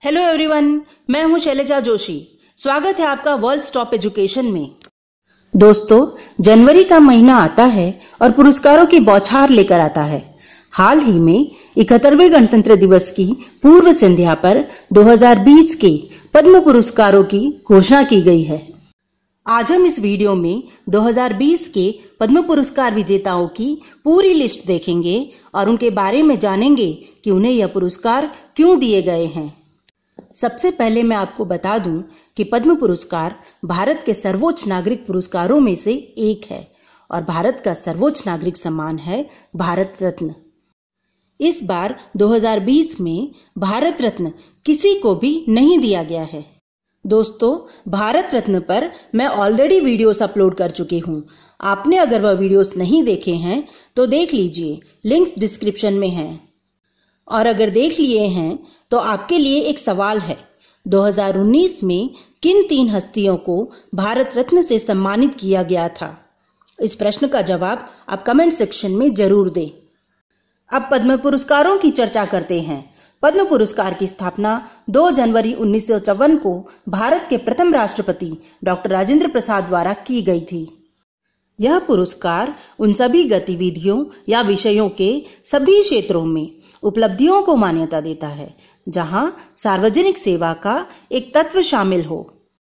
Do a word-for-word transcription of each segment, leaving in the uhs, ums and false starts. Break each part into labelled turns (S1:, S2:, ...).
S1: Hello everyone, मैं हूं शैलजा जोशी। स्वागत है आपका वर्ल्ड स्टॉप एजुकेशन में। दोस्तों, जनवरी का महीना आता है और पुरस्कारों की बौछार लेकर आता है। हाल ही में इकहत्तरवें गणतंत्र दिवस की पूर्व संध्या पर दो हज़ार बीस के पद्म पुरस्कारों की घोषणा की गई है। आज हम इस वीडियो में दो हज़ार बीस के पद्म पुरस्कार विजेताओं की पूरी लिस्ट देखेंगे और उनके बारे में जानेंगे कि उन्हें यह पुरस्कार क्यों दिए गए हैं। सबसे पहले मैं आपको बता दूं कि पद्म पुरस्कार भारत के सर्वोच्च नागरिक पुरस्कारों में से एक है और भारत का सर्वोच्च नागरिक सम्मान है भारत रत्न। इस बार दो हज़ार बीस में भारत रत्न किसी को भी नहीं दिया गया है। दोस्तों, भारत रत्न पर मैं ऑलरेडी वीडियोस अपलोड कर चुकी हूँ। आपने अगर वह वीडियोस नहीं देखे हैं तो देख लीजिए, लिंक्स डिस्क्रिप्शन में हैं। और अगर देख लिए हैं तो आपके लिए एक सवाल है, दो हज़ार उन्नीस में किन तीन हस्तियों को भारत रत्न से सम्मानित किया गया था? इस प्रश्न का जवाब आप कमेंट सेक्शन में जरूर दें। अब पद्म पुरस्कारों की चर्चा करते हैं। पद्म पुरस्कार की स्थापना दो जनवरी उन्नीस सौ चौवन को भारत के प्रथम राष्ट्रपति डॉक्टर राजेंद्र प्रसाद द्वारा की गई थी। यह पुरस्कार उन सभी गतिविधियों या विषयों के सभी क्षेत्रों में उपलब्धियों को मान्यता देता है जहां सार्वजनिक सेवा का एक तत्व शामिल हो।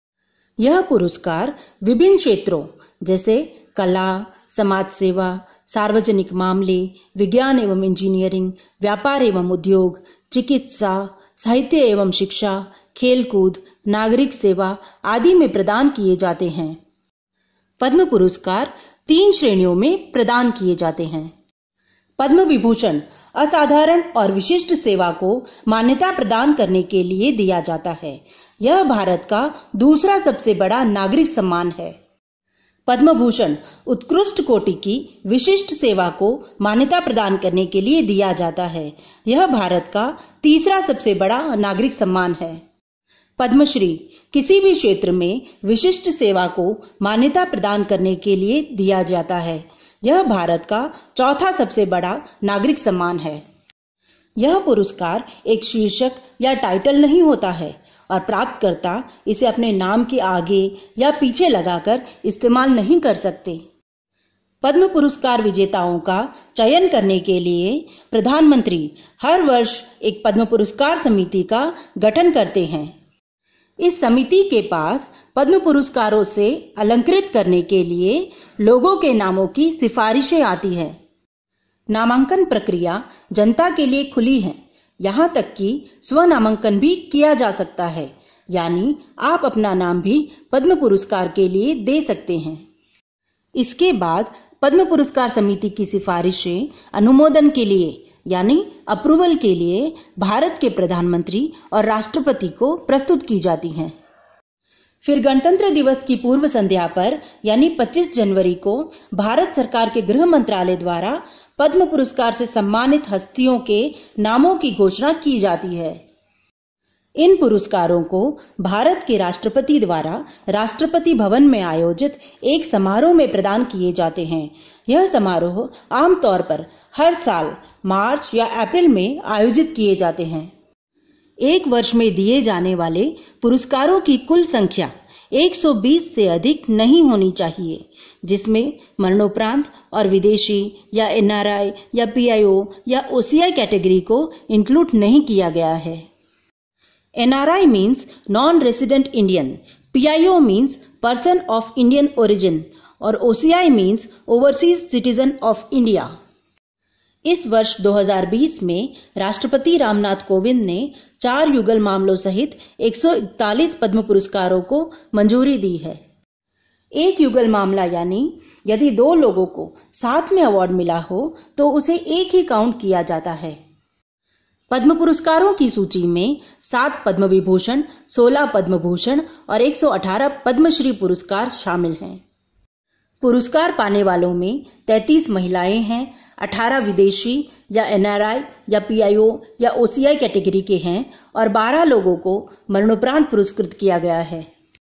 S1: यह पुरस्कार विभिन्न क्षेत्रों जैसे कला, समाज सेवा, सार्वजनिक मामले, विज्ञान एवं इंजीनियरिंग, व्यापार एवं उद्योग, चिकित्सा, साहित्य एवं शिक्षा, खेलकूद, नागरिक सेवा आदि में प्रदान किए जाते हैं। पद्म पुरस्कार तीन श्रेणियों में प्रदान किए जाते हैं। पद्म विभूषण असाधारण और विशिष्ट सेवा को मान्यता प्रदान करने के लिए दिया जाता है। यह भारत का दूसरा सबसे बड़ा नागरिक सम्मान है। पद्म भूषण उत्कृष्ट कोटि की विशिष्ट सेवा को मान्यता प्रदान करने के लिए दिया जाता है। यह भारत का तीसरा सबसे बड़ा नागरिक सम्मान है। पद्मश्री किसी भी क्षेत्र में विशिष्ट सेवा को मान्यता प्रदान करने के लिए दिया जाता है। यह भारत का चौथा सबसे बड़ा नागरिक सम्मान है। यह पुरस्कार एक शीर्षक या टाइटल नहीं होता है और प्राप्तकर्ता इसे अपने नाम के आगे या पीछे लगाकर इस्तेमाल नहीं कर सकते। पद्म पुरस्कार विजेताओं का चयन करने के लिए प्रधानमंत्री हर वर्ष एक पद्म पुरस्कार समिति का गठन करते हैं। इस समिति के पास पद्म पुरस्कारों से अलंकृत करने के लिए लोगों के नामों की सिफारिशें आती है। नामांकन प्रक्रिया जनता के लिए खुली है। यहाँ तक कि स्व नामांकन भी किया जा सकता है, यानी आप अपना नाम भी पद्म पुरस्कार के लिए दे सकते हैं। इसके बाद पद्म पुरस्कार समिति की सिफारिशें अनुमोदन के लिए यानी अप्रूवल के लिए भारत के प्रधानमंत्री और राष्ट्रपति को प्रस्तुत की जाती हैं। फिर गणतंत्र दिवस की पूर्व संध्या पर यानी पच्चीस जनवरी को भारत सरकार के गृह मंत्रालय द्वारा पद्म पुरस्कार से सम्मानित हस्तियों के नामों की घोषणा की जाती है। इन पुरस्कारों को भारत के राष्ट्रपति द्वारा राष्ट्रपति भवन में आयोजित एक समारोह में प्रदान किए जाते हैं। यह समारोह आमतौर पर हर साल मार्च या अप्रैल में आयोजित किए जाते हैं। एक वर्ष में दिए जाने वाले पुरस्कारों की कुल संख्या एक सौ बीस से अधिक नहीं होनी चाहिए, जिसमें मरणोपरांत और विदेशी या एन आर आई या पी आई ओ या ओ सी आई कैटेगरी को इंक्लूड नहीं किया गया है। N R I means non-resident Indian, P I O means person of Indian origin और O C I means overseas citizen of India। इस वर्ष दो हज़ार बीस में राष्ट्रपति रामनाथ कोविंद ने चार युगल मामलों सहित एक सौ इकतालीस पद्म पुरस्कारों को मंजूरी दी है। एक युगल मामला यानी यदि दो लोगों को साथ में अवार्ड मिला हो तो उसे एक ही काउंट किया जाता है। पद्म पुरस्कारों की सूची में सात पद्म विभूषण, सोलह पद्म भूषण और एक सौ अठारह पद्मश्री पुरस्कार शामिल हैं। पुरस्कार पाने वालों में तैंतीस महिलाएं हैं, अठारह विदेशी या एन आर आई या पी आई ओ या ओ सी आई कैटेगरी के हैं और बारह लोगों को मरणोपरांत पुरस्कृत किया गया है।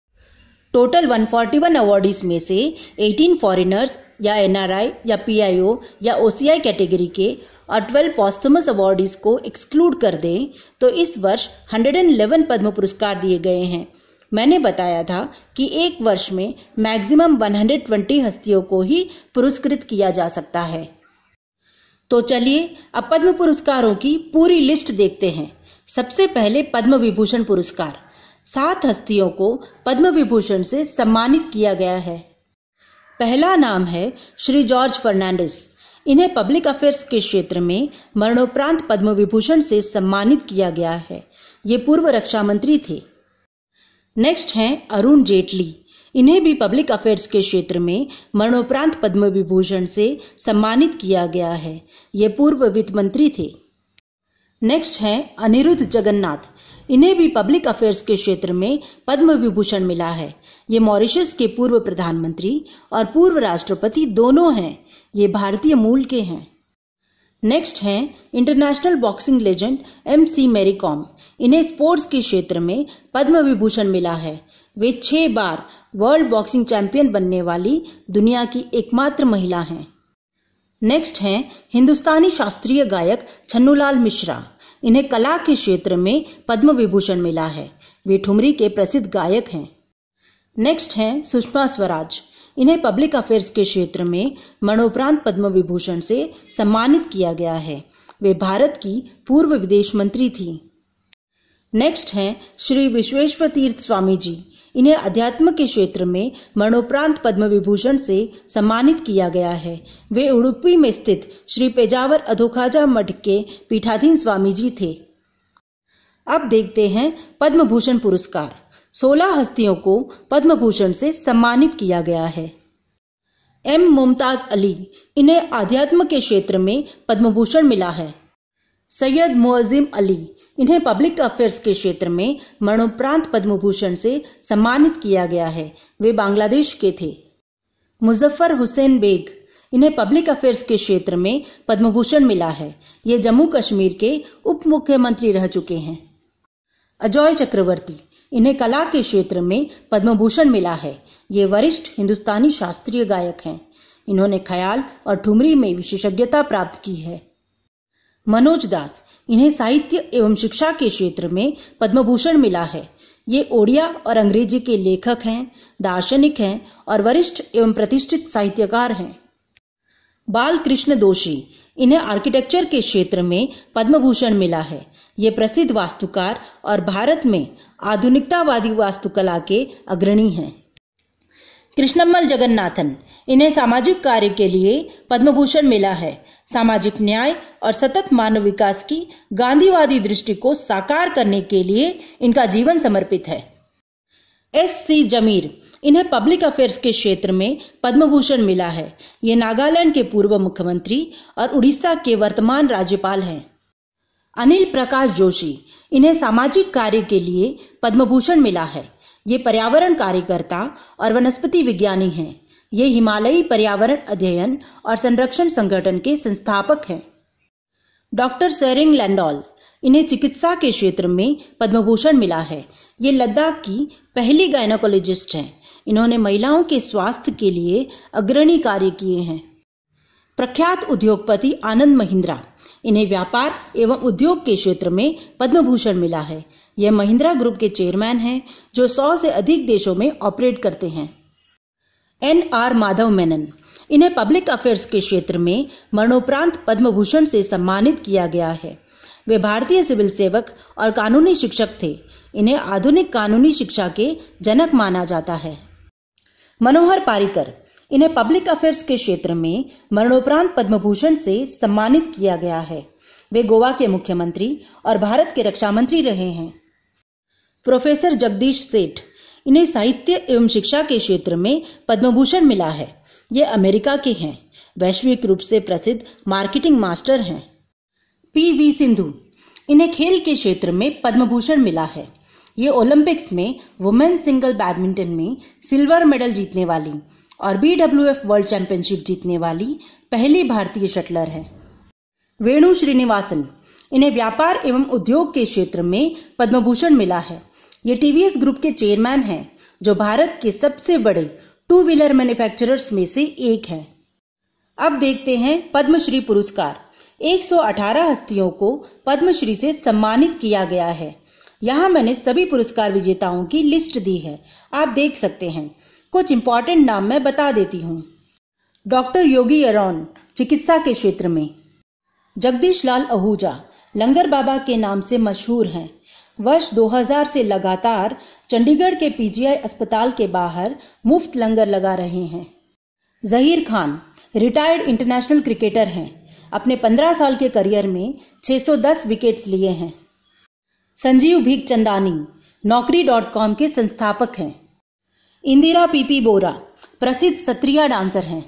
S1: टोटल एक सौ इकतालीस अवार्डीज में से अठारह फॉरेनर्स या एन आर आई या पी आई ओ या ओ सी आई कैटेगरी के और ट्वेल्व पॉस्थमस अवॉर्डीज को एक्सक्लूड कर दें तो इस वर्ष एक सौ ग्यारह पद्म पुरस्कार दिए गए हैं। मैंने बताया था कि एक वर्ष में मैक्सिमम एक सौ बीस हस्तियों को ही पुरस्कृत किया जा सकता है। तो चलिए अब पद्म पुरस्कारों की पूरी लिस्ट देखते हैं। सबसे पहले पद्म विभूषण पुरस्कार। सात हस्तियों को पद्म विभूषण से सम्मानित किया गया है। पहला नाम है श्री जॉर्ज फर्नांडिस। इन्हें पब्लिक अफेयर्स के क्षेत्र में मरणोपरांत पद्म विभूषण से सम्मानित किया गया है। ये पूर्व रक्षा मंत्री थे। नेक्स्ट हैं अरुण जेटली। इन्हें भी पब्लिक अफेयर्स के क्षेत्र में मरणोपरांत पद्म विभूषण से सम्मानित किया गया है। ये पूर्व वित्त मंत्री थे। नेक्स्ट हैं अनिरुद्ध जगन्नाथ। इन्हें भी पब्लिक अफेयर्स के क्षेत्र में पद्म विभूषण मिला है। ये मॉरिशस के पूर्व प्रधानमंत्री और पूर्व राष्ट्रपति दोनों हैं। ये भारतीय मूल के हैं। नेक्स्ट हैं international boxing legend M C Mary Kom. इन्हें स्पोर्ट्स के क्षेत्र में पद्म विभूषण मिला है। वे छह बार वर्ल्ड बॉक्सिंग चैंपियन बनने वाली दुनिया की एकमात्र महिला हैं। नेक्स्ट हैं हिंदुस्तानी शास्त्रीय गायक छन्नूलाल मिश्रा। इन्हें कला के क्षेत्र में पद्म विभूषण मिला है। वे ठुमरी के प्रसिद्ध गायक हैं। नेक्स्ट हैं सुषमा स्वराज। इन्हें पब्लिक अफेयर्स के क्षेत्र में मरणोपरांत पद्म विभूषण से सम्मानित किया गया है। वे भारत की पूर्व विदेश मंत्री थी। नेक्स्ट हैं श्री विश्वेश्वर तीर्थ स्वामी जी। इन्हें अध्यात्म के क्षेत्र में मरणोपरांत पद्म विभूषण से सम्मानित किया गया है। वे उडुपी में स्थित श्री पेजावर अधोखाजा मठ के पीठाधीन स्वामी जी थे। अब देखते हैं पद्म भूषण पुरस्कार। सोलह हस्तियों को पद्म भूषण से सम्मानित किया गया है। एम मुमताज अली। इन्हें आध्यात्म के क्षेत्र में पद्म भूषण मिला है। सैयद मुअज्जिम अली। इन्हें पब्लिक अफेयर्स के क्षेत्र में मरणोपरांत पद्म भूषण से सम्मानित किया गया है। वे बांग्लादेश के थे। मुजफ्फर हुसैन बेग। इन्हें पब्लिक अफेयर्स के क्षेत्र में पद्म भूषण मिला है। ये जम्मू कश्मीर के उप मुख्यमंत्री रह चुके हैं। अजय चक्रवर्ती। इन्हें कला के क्षेत्र में पद्म भूषण मिला है। ये वरिष्ठ हिंदुस्तानी शास्त्रीय गायक हैं। इन्होंने ख्याल और ठुमरी में विशेषज्ञता प्राप्त की है। मनोज दास। इन्हें साहित्य एवं शिक्षा के क्षेत्र में पद्म भूषण मिला है। ये ओडिया और अंग्रेजी के लेखक हैं, दार्शनिक हैं और वरिष्ठ एवं प्रतिष्ठित साहित्यकार हैं। बाल कृष्ण दोषी। इन्हें आर्किटेक्चर के क्षेत्र में पद्म भूषण मिला है। ये प्रसिद्ध वास्तुकार और भारत में आधुनिकतावादी वास्तुकला के अग्रणी हैं। कृष्णम्मल जगन्नाथन। इन्हें सामाजिक कार्य के लिए पद्म भूषण मिला है। सामाजिक न्याय और सतत मानव विकास की गांधीवादी दृष्टि को साकार करने के लिए इनका जीवन समर्पित है। S C Zameer. इन्हें पब्लिक अफेयर्स के क्षेत्र में पद्म भूषण मिला है। ये नागालैंड के पूर्व मुख्यमंत्री और उड़ीसा के वर्तमान राज्यपाल हैं। अनिल प्रकाश जोशी। इन्हें सामाजिक कार्य के लिए पद्म भूषण मिला है। ये पर्यावरण कार्यकर्ता और वनस्पति विज्ञानी हैं। ये हिमालयी पर्यावरण अध्ययन और संरक्षण संगठन के संस्थापक हैं। डॉक्टर सेरिंग लैंडॉल। इन्हें चिकित्सा के क्षेत्र में पद्म भूषण मिला है। ये लद्दाख की पहली गायनोकोलॉजिस्ट हैं। इन्होंने महिलाओं के स्वास्थ्य के लिए अग्रणी कार्य किए हैं। प्रख्यात उद्योगपति आनंद महिंद्रा। इन्हें व्यापार एवं उद्योग के क्षेत्र में पद्म भूषण मिला है। यह महिंद्रा ग्रुप के चेयरमैन हैं जो सौ से अधिक देशों में ऑपरेट करते हैं। N R Madhav Menon. इन्हें पब्लिक अफेयर्स के क्षेत्र में मरणोपरांत पद्म भूषण से सम्मानित किया गया है। वे भारतीय सिविल सेवक और कानूनी शिक्षक थे। इन्हें आधुनिक कानूनी शिक्षा के जनक माना जाता है। मनोहर पारिकर। इन्हें पब्लिक अफेयर्स के क्षेत्र में मरणोपरांत पद्म भूषण से सम्मानित किया गया है। वे गोवा के मुख्यमंत्री और भारत के रक्षा मंत्री रहे हैं। प्रोफेसर जगदीश सेठ। इन्हें साहित्य एवं शिक्षा के क्षेत्र में पद्म भूषण मिला है। ये अमेरिका के हैं। वैश्विक रूप से प्रसिद्ध मार्केटिंग मास्टर हैं। P V Sindhu. इन्हें खेल के क्षेत्र में पद्म भूषण मिला है। ये ओलंपिक्स में वुमेन सिंगल बैडमिंटन में सिल्वर मेडल जीतने वाली और B W F world championship जीतने वाली पहली भारतीय शटलर है। वेणु श्रीनिवासन। इन्हें व्यापार एवं उद्योग के क्षेत्र में पद्म भूषण मिला है। ये टी वी एस ग्रुप के चेयरमैन हैं जो भारत के सबसे बड़े टू व्हीलर मैन्युफैक्चरर्स में से एक है। अब देखते हैं पद्मश्री पुरस्कार। एक सौ अठारह हस्तियों को पद्मश्री से सम्मानित किया गया है। यहाँ मैंने सभी पुरस्कार विजेताओं की लिस्ट दी है, आप देख सकते हैं। कुछ इंपॉर्टेंट नाम मैं बता देती हूँ। डॉक्टर योगी अरोन, चिकित्सा के क्षेत्र में। जगदीश लाल आहूजा लंगर बाबा के नाम से मशहूर हैं। वर्ष दो हज़ार से लगातार चंडीगढ़ के पीजीआई अस्पताल के बाहर मुफ्त लंगर लगा रहे हैं। Zaheer Khan retired international cricketer हैं। अपने पंद्रह साल के करियर में छह सौ दस विकेट्स लिए हैं। संजीव भीखचंदानी नौकरी डॉट कॉम के संस्थापक हैं। इंदिरा पीपी बोरा प्रसिद्ध सत्रिया डांसर हैं।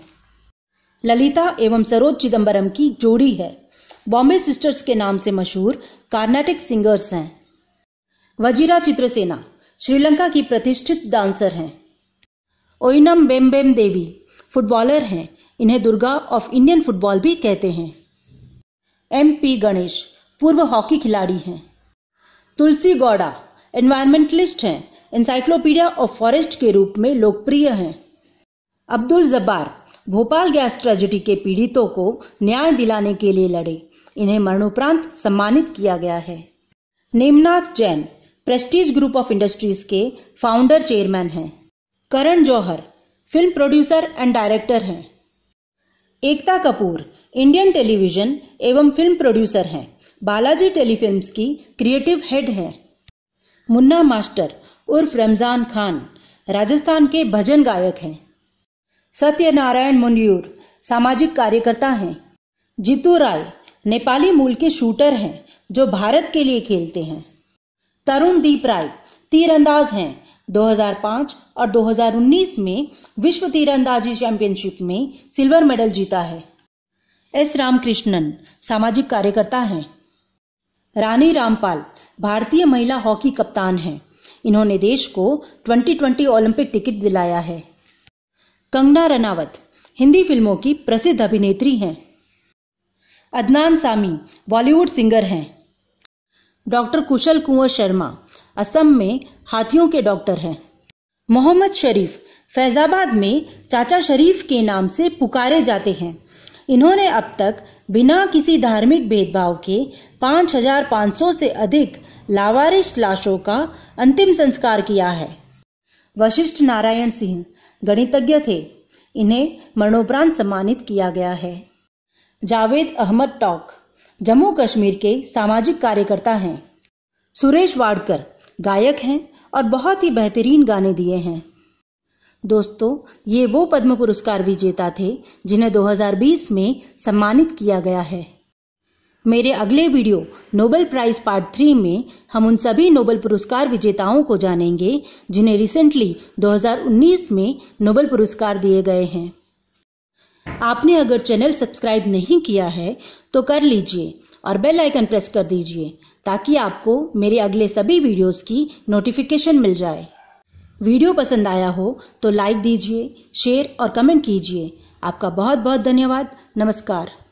S1: ललिता एवं सरोज चिदम्बरम की जोड़ी है। बॉम्बे सिस्टर्स के नाम से मशहूर कार्नाटिक सिंगर्स हैं। वजीरा चित्रसेना श्रीलंका की प्रतिष्ठित डांसर हैं। ओइनम बेम्बेम देवी फुटबॉलर हैं। इन्हें दुर्गा ऑफ इंडियन फुटबॉल भी कहते हैं। एम पी गणेश पूर्व हॉकी खिलाड़ी हैं। तुलसी गौड़ा एनवायरमेंटलिस्ट हैं। एनसाइक्लोपीडिया ऑफ फॉरेस्ट के रूप में लोकप्रिय हैं। अब्दुल जब्बार भोपाल गैस ट्रेजेडी के पीड़ितों को न्याय दिलाने के लिए लड़े। इन्हें मरणोपरांत सम्मानित किया गया है। Nemnath Jain Prestige group of industries के फाउंडर चेयरमैन हैं। Karan Johar film producer and director हैं। एकता कपूर इंडियन टेलीविजन एवं फिल्म प्रोड्यूसर हैं। बालाजी टेलीफिल्म्स की क्रिएटिव हेड हैं। मुन्ना मास्टर उर्फ रमजान खान राजस्थान के भजन गायक हैं। सत्यनारायण मुंडियूर सामाजिक कार्यकर्ता हैं। जीतू राय नेपाली मूल के शूटर हैं जो भारत के लिए खेलते हैं। तरुण दीप राय तीरंदाज हैं। दो हज़ार पाँच और दो हज़ार उन्नीस में विश्व तीरंदाजी चैंपियनशिप में सिल्वर मेडल जीता है। एस रामकृष्णन सामाजिक कार्यकर्ता हैं। रानी रामपाल भारतीय महिला हॉकी कप्तान हैं। इन्होंने देश को ट्वेंटी ट्वेंटी ओलंपिक टिकट दिलाया है। कंगना रनावत हिंदी फिल्मों की प्रसिद्ध अभिनेत्री हैं। अदनान सामी बॉलीवुड सिंगर हैं। डॉक्टर कुशल कुंवर शर्मा असम में हाथियों के डॉक्टर हैं। मोहम्मद शरीफ फैजाबाद में चाचा शरीफ के नाम से पुकारे जाते हैं। इन्होंने अब तक बिना किसी धार्मिक भेदभाव के पाँच हज़ार पाँच सौ से अधिक लावारिस लाशों का अंतिम संस्कार किया है। वशिष्ठ नारायण सिंह गणितज्ञ थे। इन्हें मरणोपरांत सम्मानित किया गया है। जावेद अहमद टॉक जम्मू कश्मीर के सामाजिक कार्यकर्ता हैं। सुरेश वाडकर गायक हैं और बहुत ही बेहतरीन गाने दिए हैं। दोस्तों, ये वो पद्म पुरस्कार विजेता थे जिन्हें दो हज़ार बीस में सम्मानित किया गया है। मेरे अगले video Nobel prize part three में हम उन सभी नोबेल पुरस्कार विजेताओं को जानेंगे जिन्हें रिसेंटली दो हज़ार उन्नीस में नोबेल पुरस्कार दिए गए हैं। आपने अगर चैनल सब्सक्राइब नहीं किया है तो कर लीजिए और बेल आइकन प्रेस कर दीजिए ताकि आपको मेरे अगले सभी वीडियोस की नोटिफिकेशन मिल जाए। वीडियो पसंद आया हो तो लाइक दीजिए, शेयर और कमेंट कीजिए। आपका बहुत बहुत धन्यवाद। नमस्कार।